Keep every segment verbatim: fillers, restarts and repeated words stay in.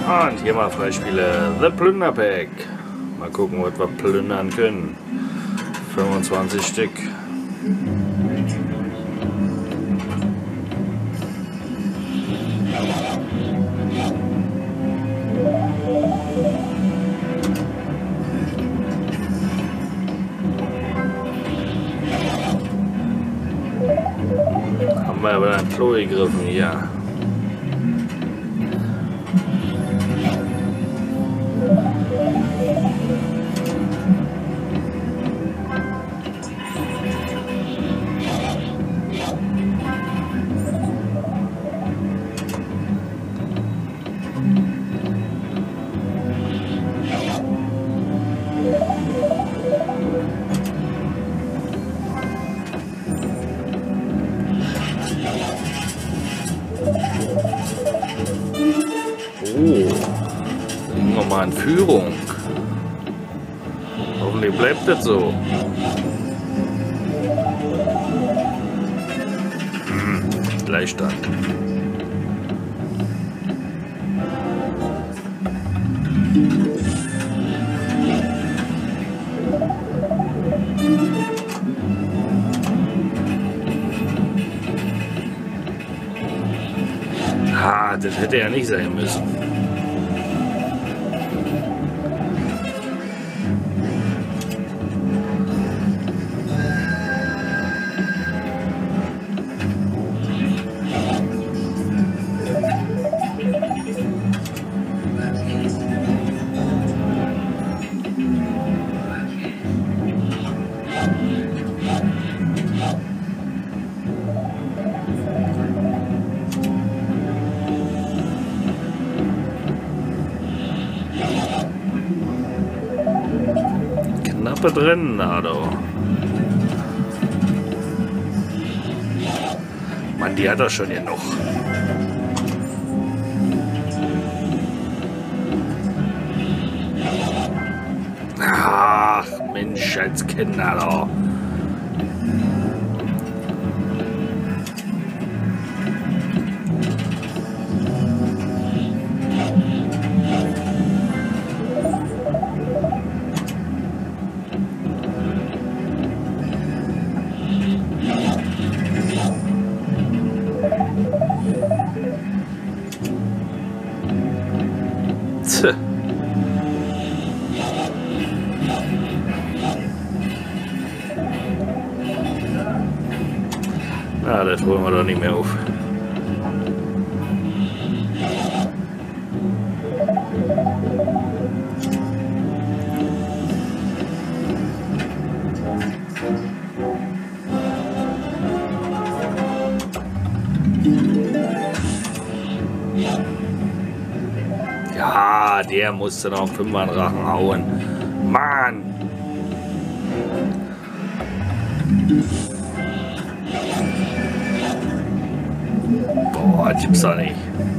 Und hier mal Freispiele. The Plünder Pack. Mal gucken, was wir plündern können. fünfundzwanzig Stück. Haben wir aber ein Klo gegriffen hier. Oh, nochmal in Führung. Hoffentlich bleibt das so. Hm, Gleichstand. Ah, das hätte ja nicht sein müssen. Knappe drin, na doch. Mann, die hat er schon genug. Ach, Mensch, als Kinder doch. Na, das holen wir doch nicht mehr auf. Ja, der musste noch fünfmal einen Rachen hauen. Mann! Boah, das gibt's doch nicht.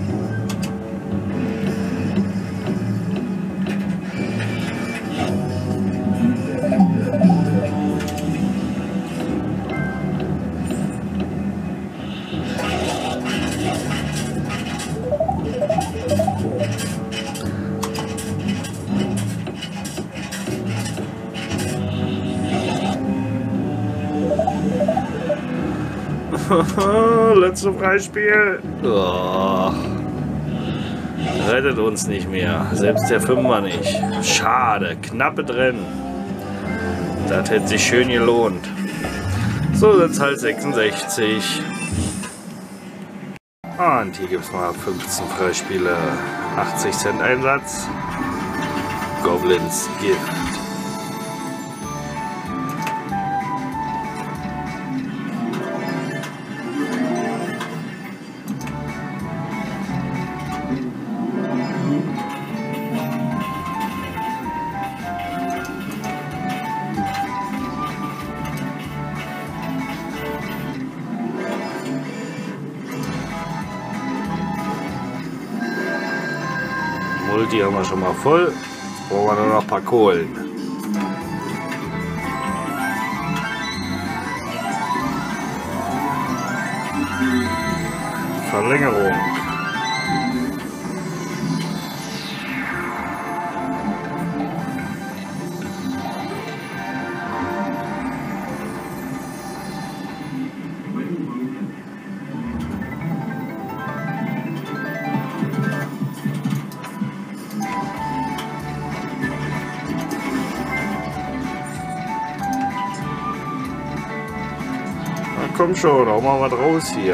Letzte Freispiel. Oh. Rettet uns nicht mehr. Selbst der Fünfer nicht. Schade. Knappe drin. Das hätte sich schön gelohnt. So sind es halt sechsundsechzig. Und hier gibt es mal fünfzehn Freispiele. achtzig Cent Einsatz. Goblins Gift. Multi haben wir schon mal voll. Jetzt brauchen wir nur noch ein paar Kohlen. Verlängerung. komm schon, hau mal was raus hier.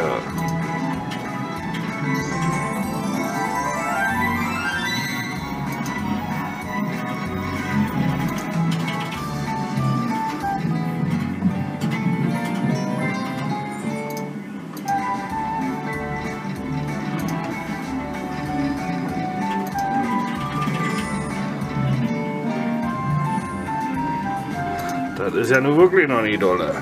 Das ist ja nun wirklich noch nie dolle.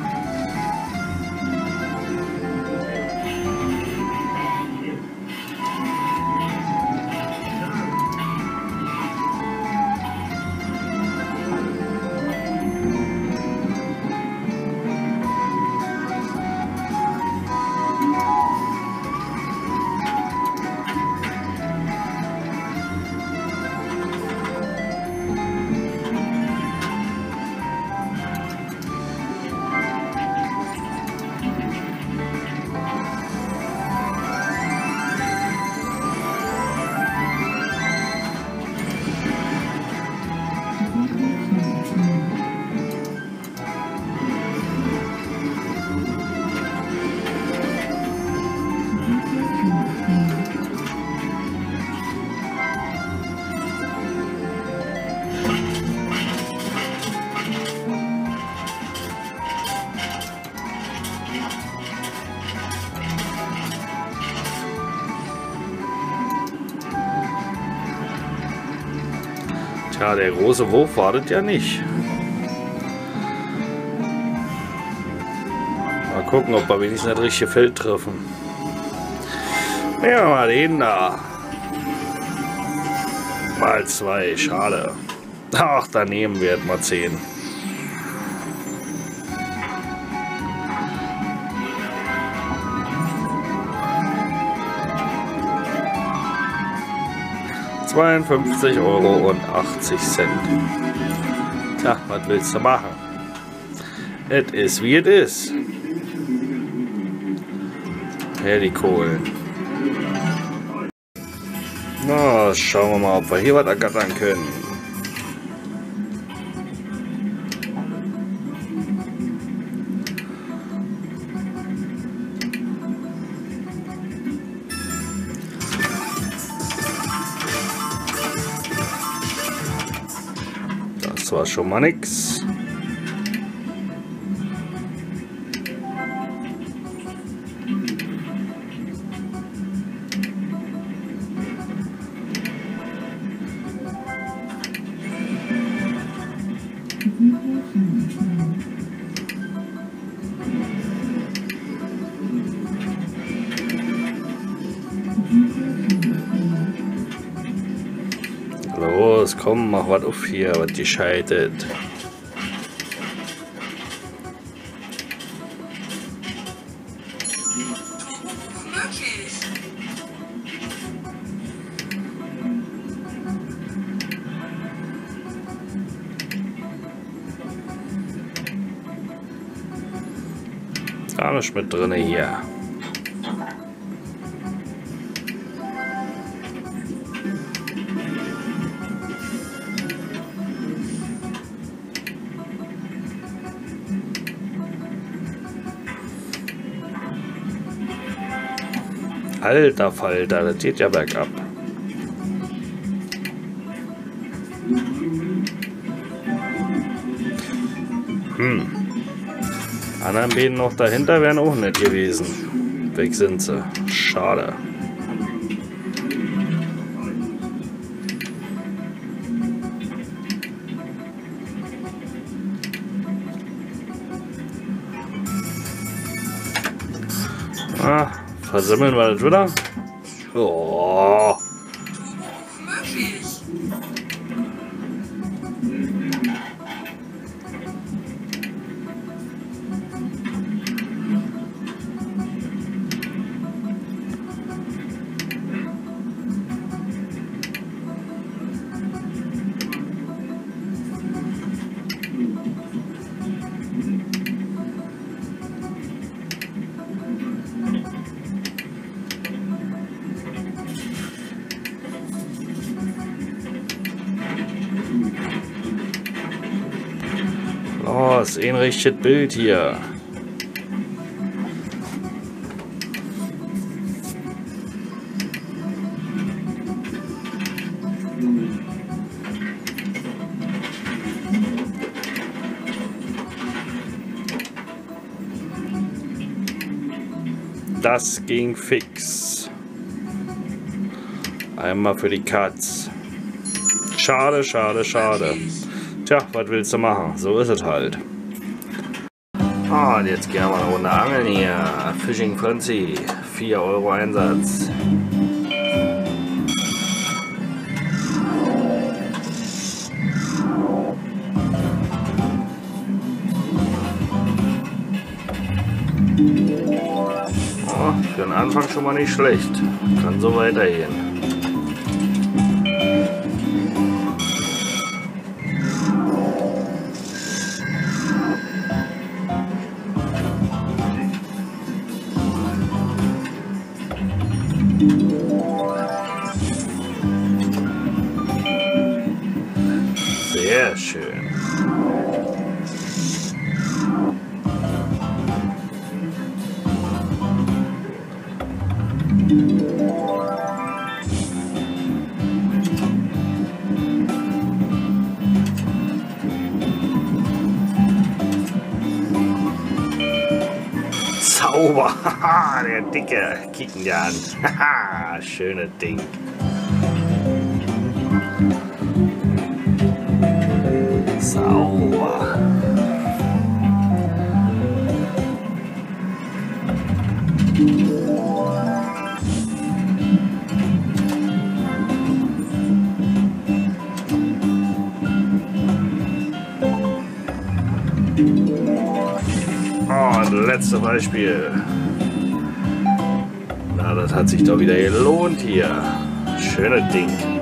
Tja, der große Wurf wartet ja nicht. Mal gucken, ob wir wenigstens das richtige Feld treffen. Ja, mal den da. Mal zwei, schade. Ach, daneben wird mal zehn. zweiundfünfzig Euro und achtzig Cent. Tja, was willst du machen? Es ist wie es ist. Her die Kohlen. Na, schauen wir mal, ob wir hier was ergattern können. Das war schon mal nix. Los, komm, mach was auf hier, was gescheitert. Gar nicht mit drin hier. Alter Falter, das geht ja bergab. Hm. Anderen beiden noch dahinter wären auch nicht gewesen. Weg sind sie. Schade. Ah. Versimmeln wir das wieder? Oh. Los, ein richtiges Bild hier. Das ging fix. Einmal für die Katz. Schade, schade, schade. Tja, was willst du machen? So ist es halt. Und jetzt gehen wir mal eine Runde angeln hier. Fishing Frenzy. vier Euro Einsatz. Oh, für den Anfang schon mal nicht schlecht. Kann so weitergehen. Sehr schön. Sauber, haha, der Dicke, kicken wir an. Haha, schönes Ding. Sauber. Und letzte Beispiel. Na, das hat sich doch wieder gelohnt hier. Schönes Ding.